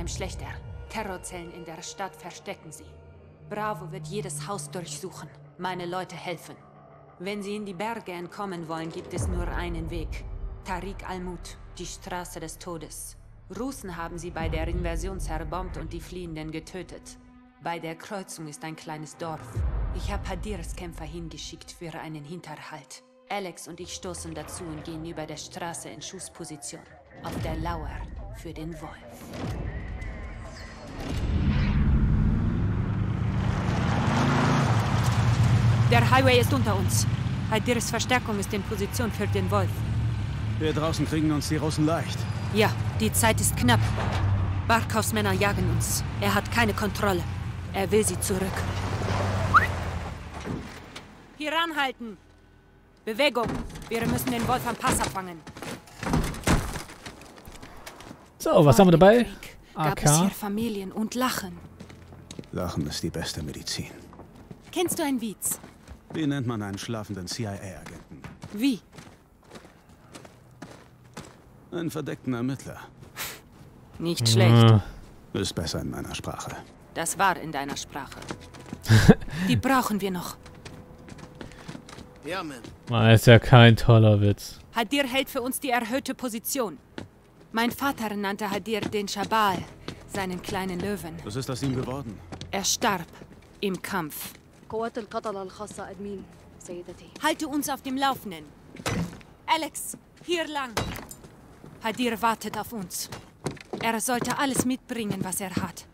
beim Schlechter. Terrorzellen in der Stadt verstecken sie. Bravo wird jedes Haus durchsuchen. Meine Leute helfen. Wenn sie in die Berge entkommen wollen, gibt es nur einen Weg. Tariq al-Mut, die Straße des Todes. Russen haben sie bei der Invasion zerbombt und die Fliehenden getötet. Bei der Kreuzung ist ein kleines Dorf. Ich habe Hadirs Kämpfer hingeschickt für einen Hinterhalt. Alex und ich stoßen dazu und gehen über der Straße in Schussposition. Auf der Lauer für den Wolf. Der Highway ist unter uns. Hadirs Verstärkung ist in Position für den Wolf. Wir draußen kriegen uns die Russen leicht. Ja, die Zeit ist knapp. Barkovs Männer jagen uns. Er hat keine Kontrolle. Er will sie zurück. Hier anhalten! Bewegung! Wir müssen den Wolf am Pass abfangen. So, was haben wir dabei? Gab es hier Familien und Lachen. Lachen ist die beste Medizin. Kennst du einen Witz? Wie nennt man einen schlafenden CIA-Agenten? Wie? Einen verdeckten Ermittler. Nicht schlecht. Ist besser in meiner Sprache. Das war in deiner Sprache. Die brauchen wir noch. Ja, Mann. Das ist ja kein toller Witz. Hadir hält für uns die erhöhte Position. Mein Vater nannte Hadir den Schabal, seinen kleinen Löwen. Was ist aus ihm geworden? Er starb im Kampf. Halte uns auf dem Laufenden. Alex, hier lang. Hadir wartet auf uns. Er sollte alles mitbringen, was er hat.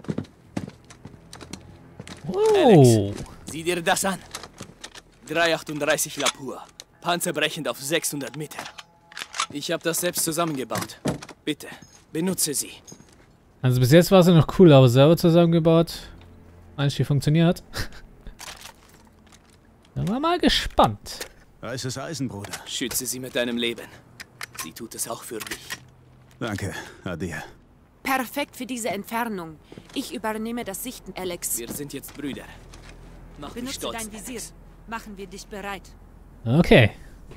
Oh. Alex, sieh dir das an. 338 Lapur. Panzerbrechend auf 600 Meter. Ich habe das selbst zusammengebaut. Bitte, benutze sie. Also bis jetzt war es ja noch cool, aber selber zusammengebaut. Eigentlich funktioniert. Dann war mal gespannt. Weißes Eisen, Bruder. Schütze sie mit deinem Leben. Sie tut es auch für dich. Danke, Hadir. Perfekt für diese Entfernung. Ich übernehme das Sichten, Alex. Wir sind jetzt Brüder. Mach mich Benutze stolz, dein Visier. Alex. Machen wir dich bereit. Okay.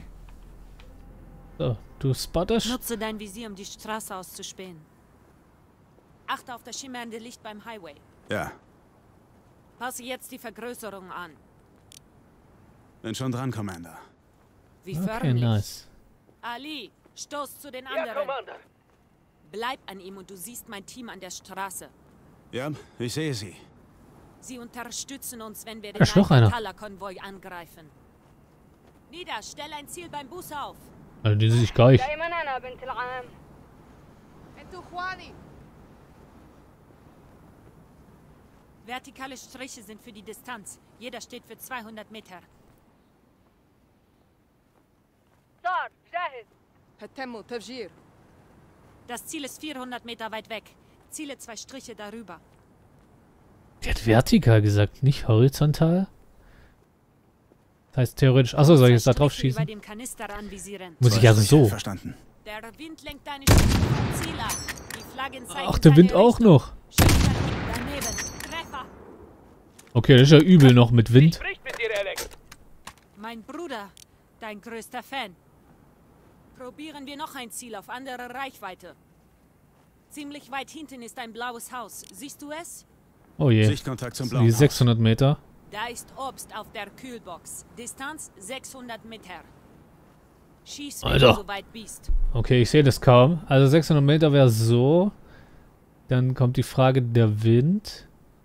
So, du spottest. Nutze dein Visier, um die Straße auszuspähen. Achte auf das schimmernde Licht beim Highway. Ja, Passe jetzt die Vergrößerung an. bin schon dran, Commander. Wie Okay, förmlich. nice. Ali, stoß zu den anderen. Bleib an ihm und du siehst mein Team an der Straße. Ja, ich sehe sie. Sie unterstützen uns, wenn wir Da den ist noch einer. Konvoi angreifen. Nida, stell ein Ziel beim Bus auf. Also die sehe ich gar nicht. Vertikale Striche sind für die Distanz. Jeder steht für 200 Meter. Das Ziel ist 400 Meter weit weg. Ziele 2 Striche darüber. Die hat vertikal gesagt, nicht horizontal. Das heißt theoretisch. Achso, soll ich jetzt da drauf Striche schießen? über dem Kanister anvisieren. Muss ich also so. Verstanden. Der Wind lenkt deine Schüsse vom Ziel ab. Die Flaggen zeigen Ach, der Wind seine auch Richtung. noch. Schieß daneben. Treffer. Okay, das ist ja übel noch mit Wind. Mein Bruder, dein größter Fan. Probieren wir noch ein Ziel auf andere Reichweite. Ziemlich weit hinten ist ein blaues Haus. Siehst du es? Oh je. Sichtkontakt zum Das sind blauen die Haus. 600 Meter. Da ist Obst auf der Kühlbox. Distanz 600 Meter. Schieß, wenn Alter. du so weit bist. Okay, ich sehe das kaum. Also 600 Meter wäre so. Dann kommt die Frage der Wind.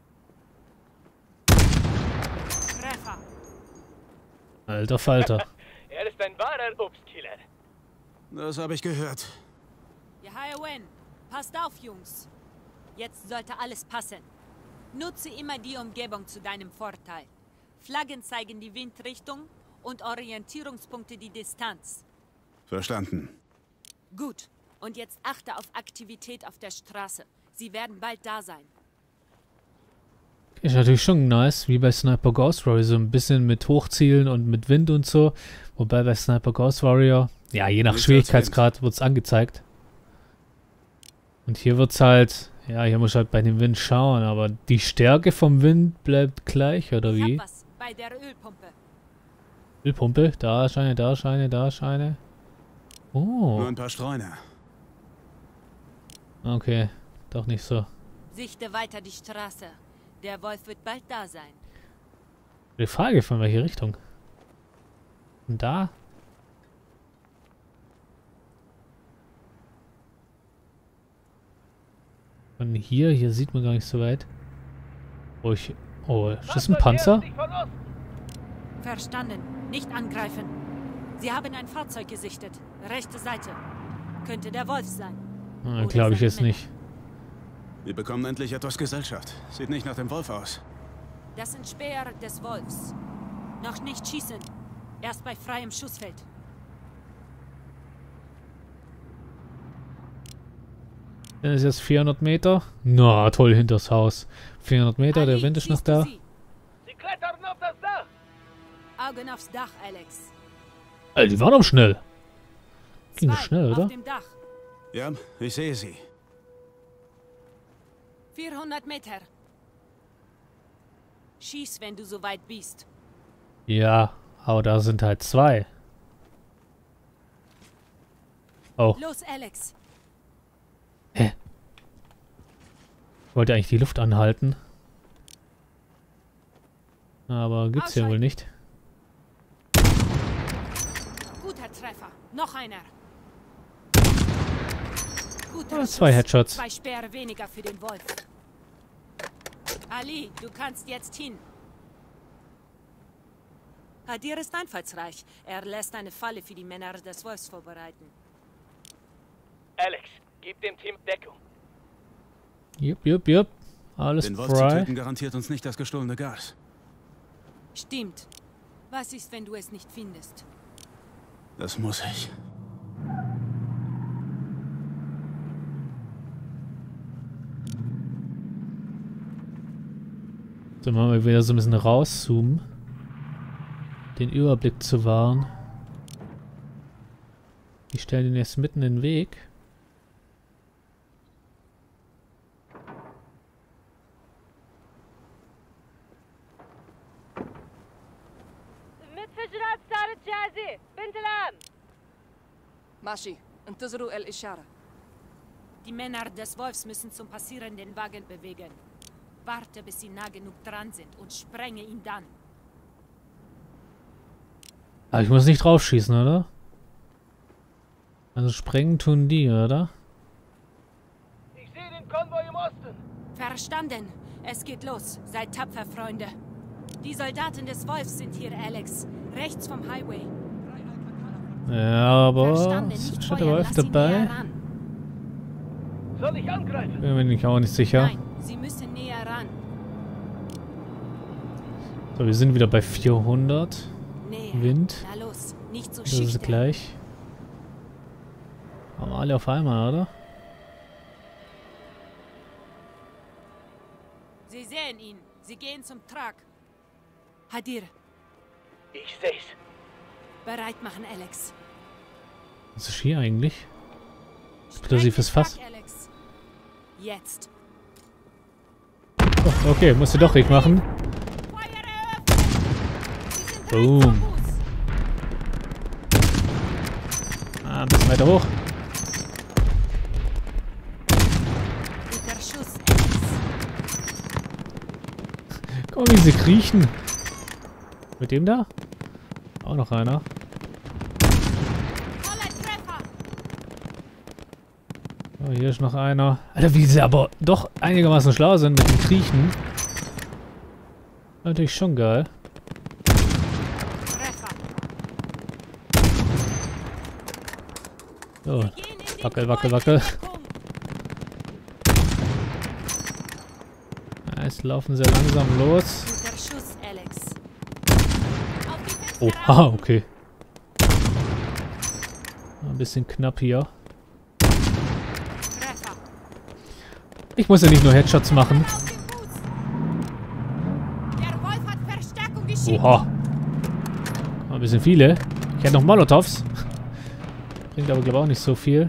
Treffer. Alter Falter. Er ist ein wahrer Obstkiller. Das habe ich gehört. Yahayawen, passt auf, Jungs. Jetzt sollte alles passen. Nutze immer die Umgebung zu deinem Vorteil. Flaggen zeigen die Windrichtung und Orientierungspunkte die Distanz. Verstanden. Gut. Und jetzt achte auf Aktivität auf der Straße. Sie werden bald da sein. Ist natürlich schon nice, wie bei Sniper Ghost Warrior, so ein bisschen mit Hochzielen und mit Wind und so. Wobei bei Sniper Ghost Warrior, ja, je nach Nichts als Schwierigkeitsgrad wird es angezeigt. Und hier wird es halt, ja, hier muss ich halt bei dem Wind schauen, aber die Stärke vom Wind bleibt gleich, oder Ich wie? hab was bei der Ölpumpe. Ölpumpe, da Scheine, da Scheine, da Scheine. Nur Oh, ein paar Streuner. okay, doch nicht so. Sichte weiter die Straße. Der Wolf wird bald da sein. Die Frage, von welcher Richtung? Und da? Von hier sieht man gar nicht so weit. Oh, ist das ein Panzer? Verstanden. Nicht angreifen. Sie haben ein Fahrzeug gesichtet. Rechte Seite. Könnte der Wolf sein. Glaube ich jetzt nicht. Wir bekommen endlich etwas Gesellschaft. Sieht nicht nach dem Wolf aus. Das sind Speer des Wolfs. Noch nicht schießen. Erst bei freiem Schussfeld. Dann ist jetzt 400 Meter. Na, toll, hinters Haus. 400 Meter, der Wind ist noch da. Sie klettern auf das Dach! Augen aufs Dach, Alex. Alter, die waren doch schnell. Ging das 2 schnell, oder? auf dem Dach. Ja, ich sehe sie. 400 Meter. Schieß, wenn du so weit bist. Ja, aber da sind halt 2. Oh, Los, Alex. ich wollte eigentlich die Luft anhalten. Aber gibt's ja wohl nicht. Guter Treffer. Noch einer. Guter Ah, 2 Schuss. Headshots. 2 Speere weniger für den Wolf. Ali, du kannst jetzt hin. Hadir ist einfallsreich. Er lässt eine Falle für die Männer des Wolfs vorbereiten. Alex, gib dem Team Deckung. Jupp. Alles Den Wolf zu frei. töten garantiert uns nicht das gestohlene Gas. Stimmt. Was ist, wenn du es nicht findest? Das muss ich. So, machen wir wieder so ein bisschen rauszoomen. Den Überblick zu wahren. Ich stelle den jetzt mitten in den Weg. ماشي انتظروا الإشارة. Die Männer des Wolfs müssen zum passierenden Wagen bewegen. Warte, bis sie nah genug dran sind und sprenge ihn dann. Aber ich muss nicht draufschießen, oder? Also sprengen tun die, oder? Ich sehe den Konvoi im Osten. Verstanden. Es geht los. Seid tapfer, Freunde. Die Soldaten des Wolfs sind hier, Alex. Rechts vom Highway. Ja, aber Verstanden. ist Nicht schon der feuern. Wolf Lass ihn dabei? näher ran. Soll ich angreifen? Bin mir auch nicht sicher. Nein, sie müssen näher ran. So, wir sind wieder bei 400. Näher. Wind. Na los, nicht so Das ist schüchtern. gleich. Haben wir alle auf einmal, oder? Sie sehen ihn. Sie gehen zum Truck. Hadir, Ich seh's. bereit machen, Alex. Was ist hier eigentlich? Explosives Spreng den Fass. Truck, Alex. Jetzt. Oh, okay, musst du doch richtig machen. Feuer eröffnen! Sie sind Boom. rechts vom Fuß. Ah, ein bisschen weiter hoch. Guter Schuss, Alex. Guck mal, wie sie kriechen. Mit dem da? Auch noch einer. Voller Treffer. Oh, hier ist noch einer. Alter, wie sie aber doch einigermaßen schlau sind mit dem Kriechen. Natürlich schon geil. Treffer. So, Sie gehen in die wackel, wackel, wackel. Gebäudedeckung. Ja, jetzt laufen sie langsam los. Guter Schuss, Alex. Auf die Oh, Fenster haha, rauf. okay. Ein bisschen knapp hier. Treffer. Ich muss ja nicht nur Headshots machen. Auf den Fuß. Der Wolf hat Verstärkung geschickt. Oha. Ein bisschen viele. Ich hätte noch Molotovs. Bringt aber, glaube ich, auch nicht so viel.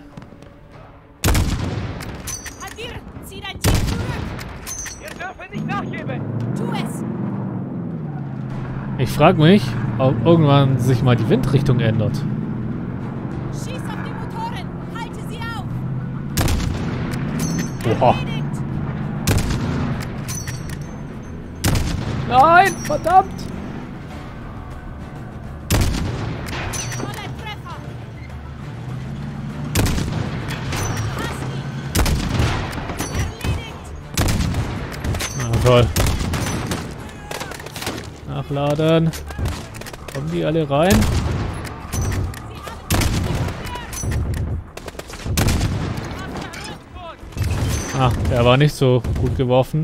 Hadir, zieh dein Team zurück. Ihr dürft nicht nachgeben. Tu es. Ich frage mich, ob irgendwann sich mal die Windrichtung ändert. Schieß auf die Motoren. Halte sie auf. Oha. Erledigt. Nein, verdammt! Na toll. Nachladen. Kommen die alle rein? Ah, der war nicht so gut geworfen.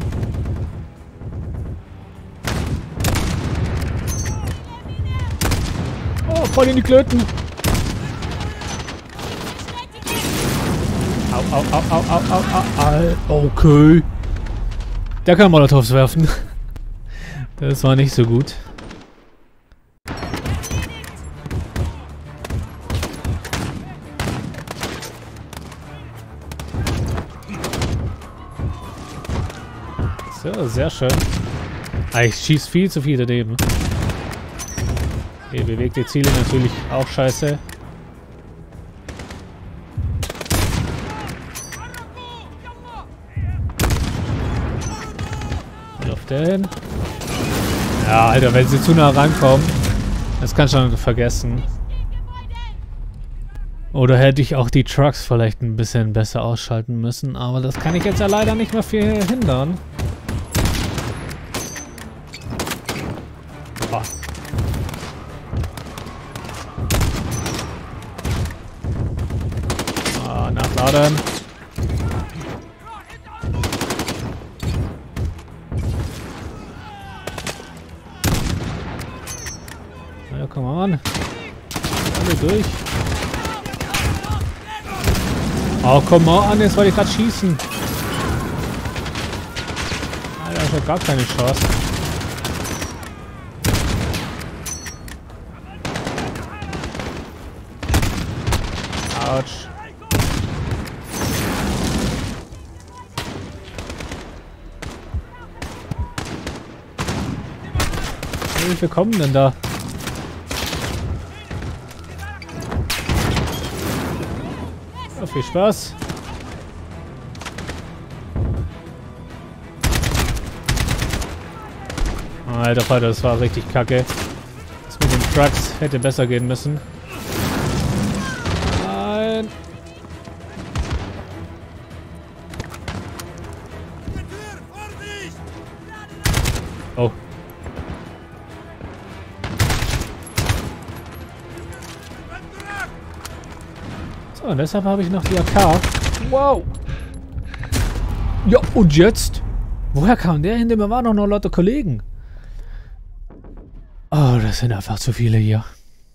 Oh, voll in die Klöten. Au, au, au, au, au, au, au. Okay. Der kann Molotovs werfen. Das war nicht so gut. So, sehr schön. Ah, ich schieße viel zu viel daneben. Okay, bewegte Ziele natürlich auch scheiße. Und auf den. Ja, Alter, wenn sie zu nah rankommen, das kann schon vergessen. Oder hätte ich auch die Trucks vielleicht ein bisschen besser ausschalten müssen, aber das kann ich jetzt ja leider nicht mehr viel hindern. Nachladen. Ja, komm on. Alle durch. Oh, komm on, jetzt wollte ich gerade schießen. Alter, ich habe gar keine Chance. Autsch. Wie viele kommen denn da? Ja, viel Spaß. Alter Vater, das war richtig kacke. Das mit den Trucks hätte besser gehen müssen. Nein. Oh. So, und deshalb habe ich noch die AK. Wow. Ja, und jetzt? Woher kam der hin? Wir waren doch noch lauter Kollegen. Oh, das sind einfach zu viele hier.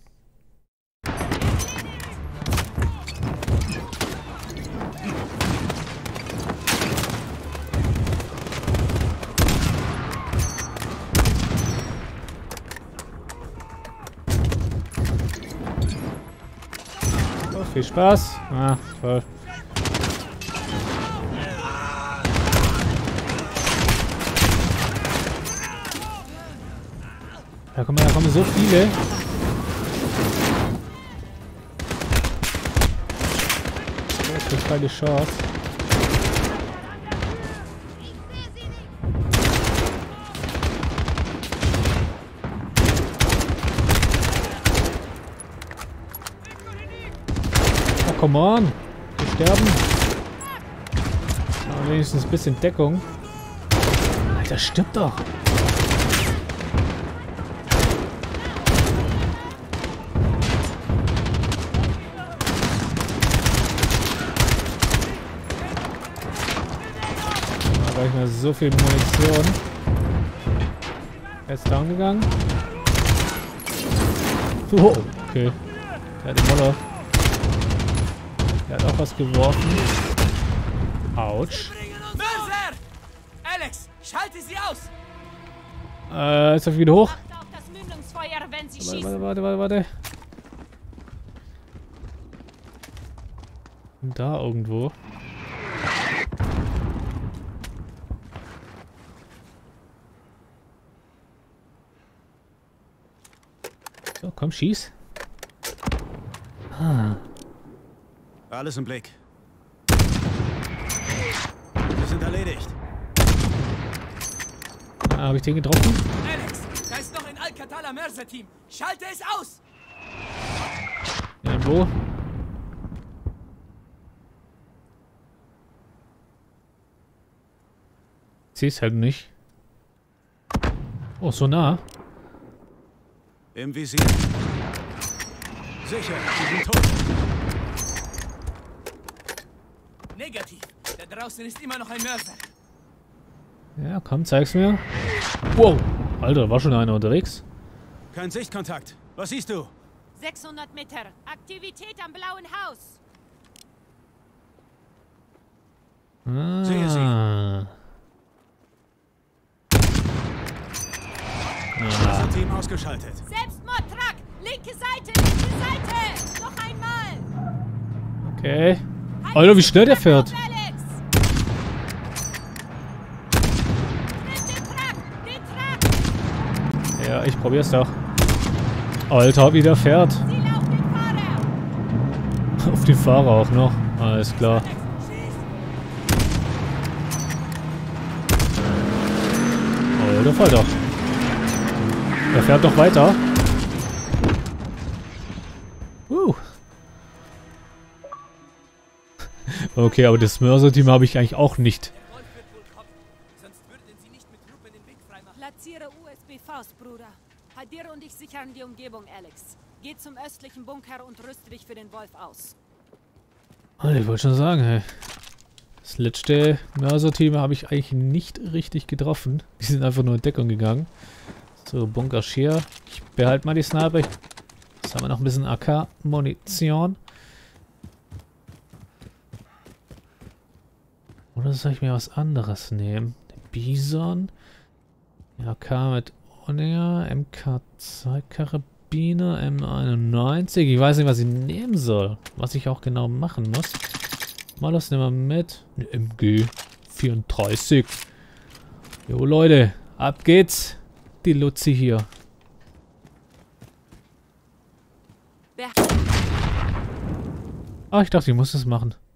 Oh, viel Spaß. Ah, toll. Da kommen so viele. Das ist keine Chance. Oh, come on. Wir sterben. Aber wenigstens ein bisschen Deckung. Alter, stirbt doch. Nicht mehr so viel Munition. Er ist down gegangen. Oh, okay. Der hat den Moller. Der hat auch was geworfen. Autsch. Mörser! Alex, schalte sie aus! Ist er wieder hoch? Auf das Mündungsfeuer, wenn sie schießen. Warte. Und da irgendwo. So, komm, schieß. Ah. Alles im Blick. Wir sind erledigt. Habe ich den getroffen? Alex, da ist noch ein Al-Qatala Mörser-Team. Schalte es aus! Ja, wo? Ich sehe es halt nicht. Oh, so nah. Im Visier. Sicher, sie sind tot. Negativ. Da draußen ist immer noch ein Mörser. Ja, komm, zeig's mir. Wow. Alter, da war schon einer unterwegs. Kein Sichtkontakt. Was siehst du? 600 Meter. Aktivität am blauen Haus. Sehe sie. Das Team ausgeschaltet. Selbstmordtruck! Linke Seite! Linke Seite! Noch einmal! Okay. Alter, wie schnell der fährt. Alex! Den Truck! Den Truck! Ja, ich probier's doch. Alter, wie der fährt. Ziel auf den Fahrer! Auf den Fahrer auch noch. Alles klar. Oh, der fährt doch. Der fährt doch weiter. Okay, aber das Mörser-Team habe ich eigentlich auch nicht. Platziere USB-Faust, Bruder. Hadir und ich sichern die Umgebung, Alex. Geh zum östlichen Bunker und rüste dich für den Wolf aus. Oh, ich wollte schon sagen, hey. Das letzte Mörser-Team habe ich eigentlich nicht richtig getroffen. Die sind einfach nur in Deckung gegangen. So, Bunker hier. Ich behalte mal die Sniper. Jetzt haben wir noch ein bisschen AK-Munition. Oder soll ich mir was anderes nehmen? Bison. AK mit Onia. MK2-Karabiner. M91. Ich weiß nicht, was ich nehmen soll. Was ich auch genau machen muss. Mal das nehmen wir mit. Eine MG34. Jo Leute, ab geht's. Die Luzi hier. Ah, ich dachte, ich muss das machen.